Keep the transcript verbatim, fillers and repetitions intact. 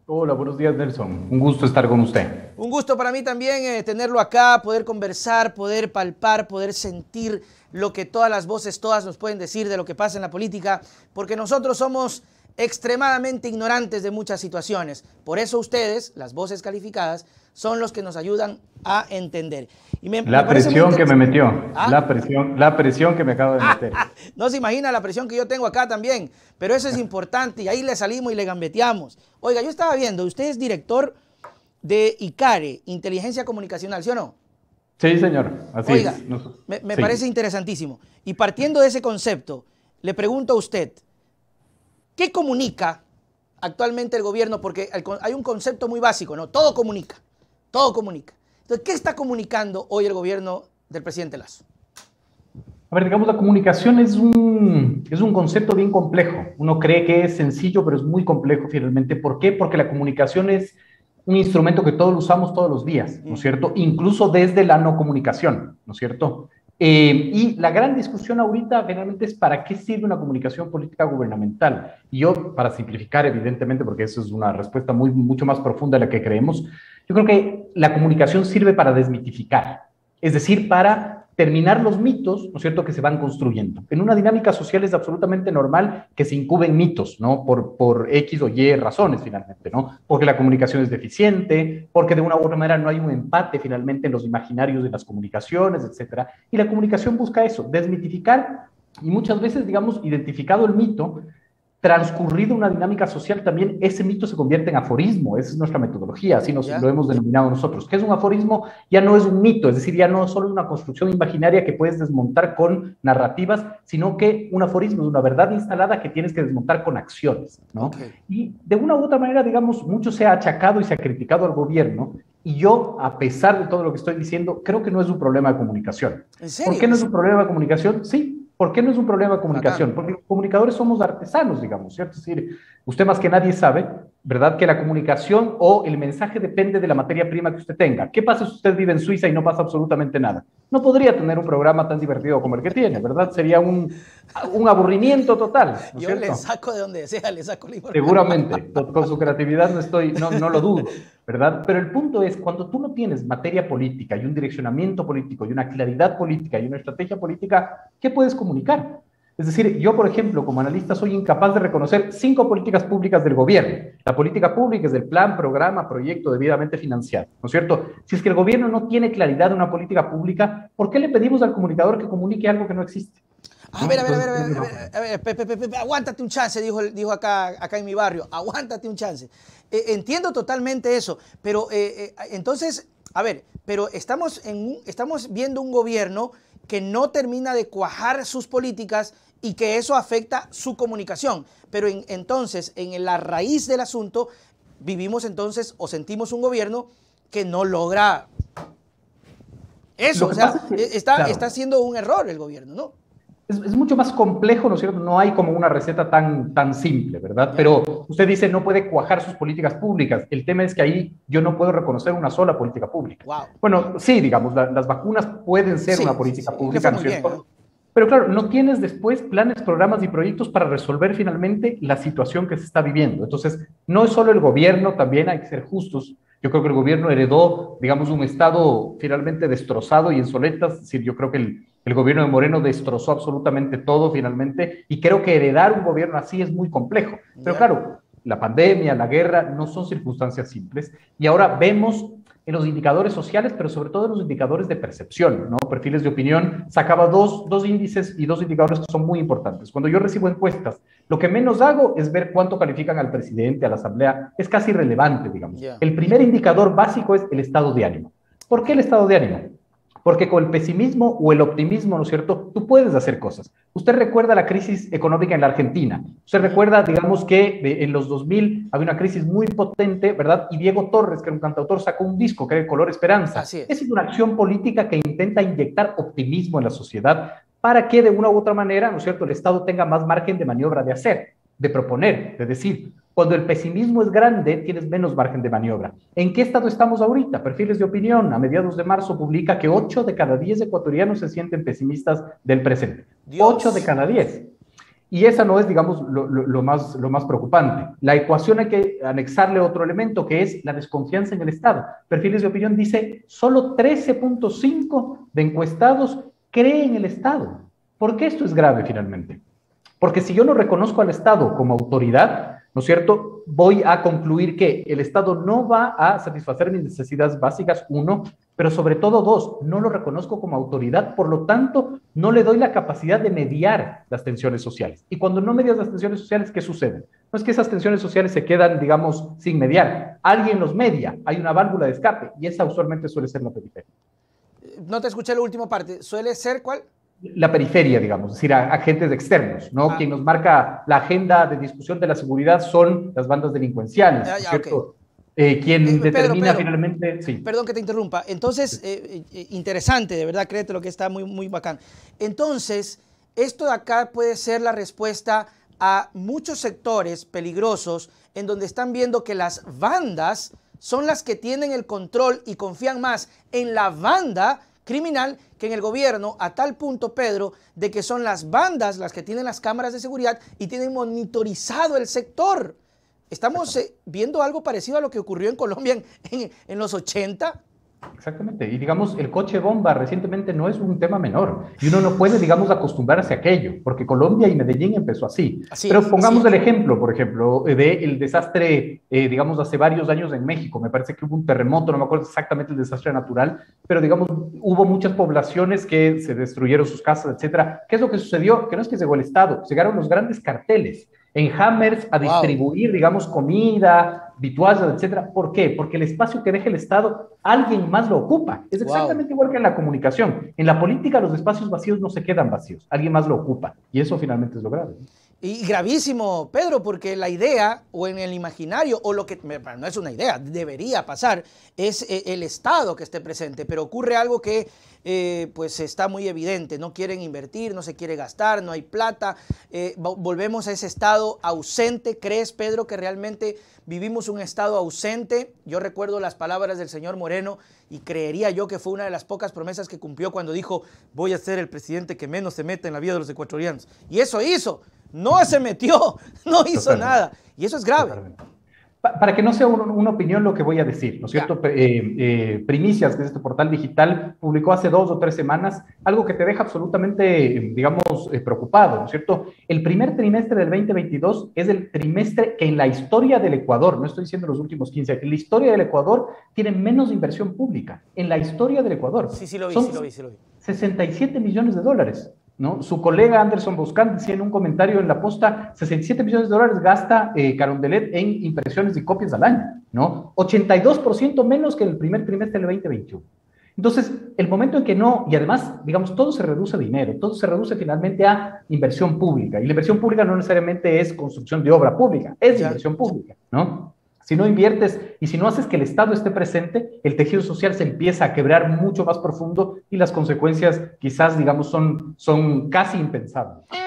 Hola, buenos días, Nelson. Un gusto estar con usted. Un gusto para mí también eh, tenerlo acá, poder conversar, poder palpar, poder sentir lo que todas las voces, todas nos pueden decir de lo que pasa en la política, porque nosotros somos extremadamente ignorantes de muchas situaciones. Por eso ustedes, las voces calificadas, son los que nos ayudan a entender. Y me, la me presión que me metió, ¿Ah? la, presión, la presión que me acabo de meter. No se imagina la presión que yo tengo acá también, pero eso es importante y ahí le salimos y le gambeteamos. Oiga, yo estaba viendo, usted es director de ICARE, Inteligencia Comunicacional, ¿sí o no? Sí, señor, así Oiga, es. Oiga, me, me sí. parece interesantísimo. Y partiendo de ese concepto, le pregunto a usted, ¿qué comunica actualmente el gobierno? Porque hay un concepto muy básico, ¿no? Todo comunica, todo comunica. Entonces, ¿qué está comunicando hoy el gobierno del presidente Lasso? A ver, digamos, la comunicación es un, es un concepto bien complejo. Uno cree que es sencillo, pero es muy complejo finalmente. ¿Por qué? Porque la comunicación es un instrumento que todos usamos todos los días, ¿no es cierto? Incluso desde la no comunicación, ¿no es cierto? Eh, y la gran discusión ahorita finalmente es para qué sirve una comunicación política gubernamental. Y yo, para simplificar, evidentemente, porque eso es una respuesta muy, mucho más profunda de la que creemos, yo creo que la comunicación sirve para desmitificar, es decir, para terminar los mitos, ¿no es cierto?, que se van construyendo. En una dinámica social es absolutamente normal que se incuben mitos, ¿no?, por, por X o Y razones, finalmente, ¿no?, porque la comunicación es deficiente, porque de una u otra manera no hay un empate, finalmente, en los imaginarios de las comunicaciones, etcétera. Y la comunicación busca eso, desmitificar, y muchas veces, digamos, identificado el mito, transcurrido una dinámica social, también ese mito se convierte en aforismo. Esa es nuestra metodología, así nos, lo hemos denominado nosotros. ¿Qué es un aforismo? Ya no es un mito, es decir, ya no solo es una construcción imaginaria que puedes desmontar con narrativas, sino que un aforismo es una verdad instalada que tienes que desmontar con acciones, ¿no? Okay. Y de una u otra manera, digamos, mucho se ha achacado y se ha criticado al gobierno, y yo, a pesar de todo lo que estoy diciendo, creo que no es un problema de comunicación. ¿En serio? ¿Por qué no es un problema de comunicación? Sí. ¿Por qué no es un problema de comunicación? Porque los comunicadores somos artesanos, digamos, ¿cierto? Es decir, usted más que nadie sabe, ¿verdad?, que la comunicación o el mensaje depende de la materia prima que usted tenga. ¿Qué pasa si usted vive en Suiza y no pasa absolutamente nada? No podría tener un programa tan divertido como el que tiene, ¿verdad? Sería un, un aburrimiento total, ¿no es Yo cierto? le saco de donde sea, le saco la información. Seguramente, con su creatividad no, estoy, no, no lo dudo, ¿verdad? Pero el punto es, cuando tú no tienes materia política y un direccionamiento político y una claridad política y una estrategia política, ¿qué puedes comunicar? Es decir, yo, por ejemplo, como analista, soy incapaz de reconocer cinco políticas públicas del gobierno. La política pública es del plan, programa, proyecto debidamente financiado, ¿no es cierto? Si es que el gobierno no tiene claridad de una política pública, ¿por qué le pedimos al comunicador que comunique algo que no existe? A ver, a ver, a ver, a ver, a ver, a ver, Pepe, Pepe, aguántate un chance, dijo, dijo acá, acá en mi barrio, aguántate un chance. Eh, entiendo totalmente eso, pero eh, eh, entonces, a ver, pero estamos, en, estamos viendo un gobierno que no termina de cuajar sus políticas y que eso afecta su comunicación. Pero en, entonces, en la raíz del asunto, vivimos entonces o sentimos un gobierno que no logra eso. O sea, es que, está, claro, está haciendo un error el gobierno, ¿no? Es, es mucho más complejo, ¿no es cierto? No hay como una receta tan, tan simple, ¿verdad? Pero usted dice no puede cuajar sus políticas públicas. El tema es que ahí yo no puedo reconocer una sola política pública. Wow. Bueno, sí, digamos, la, las vacunas pueden ser sí, una política sí, sí, pública, ¿no es cierto? Bien, ¿no? Pero claro, no tienes después planes, programas y proyectos para resolver finalmente la situación que se está viviendo. Entonces, no es solo el gobierno, también hay que ser justos. Yo creo que el gobierno heredó, digamos, un Estado finalmente destrozado y en soletas. Es decir, yo creo que el, el gobierno de Moreno destrozó absolutamente todo finalmente, y creo que heredar un gobierno así es muy complejo. Pero claro, la pandemia, la guerra, no son circunstancias simples. Y ahora vemos en los indicadores sociales, pero sobre todo en los indicadores de percepción, ¿no? Perfiles de opinión sacaba dos, dos índices y dos indicadores que son muy importantes. Cuando yo recibo encuestas, lo que menos hago es ver cuánto califican al presidente, a la asamblea. Es casi irrelevante, digamos. Yeah. El primer indicador básico es el estado de ánimo. ¿Por qué el estado de ánimo? Porque con el pesimismo o el optimismo, ¿no es cierto?, tú puedes hacer cosas. Usted recuerda la crisis económica en la Argentina. Usted recuerda, digamos, que de, en los dos mil había una crisis muy potente, ¿verdad? Y Diego Torres, que era un cantautor, sacó un disco que era El Color Esperanza. Así es. Esa es una acción política que intenta inyectar optimismo en la sociedad para que de una u otra manera, ¿no es cierto?, el Estado tenga más margen de maniobra de hacer, de proponer, de decir. Cuando el pesimismo es grande, tienes menos margen de maniobra. ¿En qué estado estamos ahorita? Perfiles de opinión, a mediados de marzo, publica que ocho de cada diez ecuatorianos se sienten pesimistas del presente. Dios. ocho de cada diez. Y esa no es, digamos, lo, lo, lo, más, lo más preocupante. La ecuación hay que anexarle otro elemento, que es la desconfianza en el Estado. Perfiles de Opinión dice, solo trece punto cinco de encuestados creen en el Estado. ¿Por qué esto es grave finalmente? Porque si yo no reconozco al Estado como autoridad, ¿no es cierto?, voy a concluir que el Estado no va a satisfacer mis necesidades básicas, uno, pero sobre todo, dos, no lo reconozco como autoridad, por lo tanto, no le doy la capacidad de mediar las tensiones sociales. Y cuando no medias las tensiones sociales, ¿qué sucede? No es que esas tensiones sociales se quedan, digamos, sin mediar. Alguien los media, hay una válvula de escape, y esa usualmente suele ser la periferia. No te escuché la última parte. ¿Suele ser cuál? La periferia, digamos, es decir, a agentes externos, ¿no? Ah. Quien nos marca la agenda de discusión de la seguridad son las bandas delincuenciales, ah, ya, ¿cierto? Okay. Eh, quien eh, determina Pedro, finalmente... Sí. Perdón que te interrumpa. Entonces, eh, eh, interesante, de verdad, créete lo que está muy, muy bacán. Entonces, esto de acá puede ser la respuesta a muchos sectores peligrosos en donde están viendo que las bandas son las que tienen el control y confían más en la banda criminal que en el gobierno, a tal punto, Pedro, de que son las bandas las que tienen las cámaras de seguridad y tienen monitorizado el sector. ¿Estamos eh, viendo algo parecido a lo que ocurrió en Colombia en, en, en los ochenta? Exactamente, y digamos, el coche bomba recientemente no es un tema menor, y uno no puede, digamos, acostumbrarse a aquello, porque Colombia y Medellín empezó así. así Pero pongamos así el ejemplo, por ejemplo, del desastre, eh, digamos, hace varios años en México. Me parece que hubo un terremoto, no me acuerdo exactamente el desastre natural, pero digamos, hubo muchas poblaciones que se destruyeron sus casas, etcétera. ¿Qué es lo que sucedió? Que no es que llegó el Estado, llegaron los grandes carteles en hammers a distribuir, wow. digamos, comida, vituallas, etcétera. ¿Por qué? Porque el espacio que deja el Estado, alguien más lo ocupa. Es exactamente wow. igual que en la comunicación. En la política los espacios vacíos no se quedan vacíos, alguien más lo ocupa. Y eso finalmente es lo grave. Y gravísimo, Pedro, porque la idea, o en el imaginario, o lo que, no es una idea, debería pasar, es el Estado que esté presente, pero ocurre algo que eh, pues está muy evidente, no quieren invertir, no se quiere gastar, no hay plata, eh, volvemos a ese Estado ausente. ¿Crees, Pedro, que realmente vivimos un Estado ausente? Yo recuerdo las palabras del señor Moreno y creería yo que fue una de las pocas promesas que cumplió cuando dijo, voy a ser el presidente que menos se meta en la vida de los ecuatorianos. Y eso hizo. No se metió, no hizo Totalmente. nada. Y eso es grave. Totalmente. Para que no sea un, una opinión lo que voy a decir, ¿no es cierto? Eh, eh, Primicias, que es este portal digital, publicó hace dos o tres semanas algo que te deja absolutamente, digamos, eh, preocupado, ¿no es cierto? El primer trimestre del veinte veintidós es el trimestre que en la historia del Ecuador, no estoy diciendo los últimos quince años, en la historia del Ecuador tiene menos inversión pública, en la historia del Ecuador. Sí, sí lo vi, Son sí lo vi, sí lo vi. sesenta y siete millones de dólares. ¿No? Su colega Anderson Boscan decía en un comentario en la posta, sesenta y siete millones de dólares gasta eh, Carondelet en impresiones y copias al año, ¿no? ochenta y dos por ciento menos que en el primer trimestre del veinte veintiuno. Entonces, el momento en que no, y además, digamos, todo se reduce a dinero, todo se reduce finalmente a inversión pública, y la inversión pública no necesariamente es construcción de obra pública, es ya, inversión pública, ¿no? Si no inviertes y si no haces que el Estado esté presente, el tejido social se empieza a quebrar mucho más profundo y las consecuencias quizás, digamos, son, son casi impensables.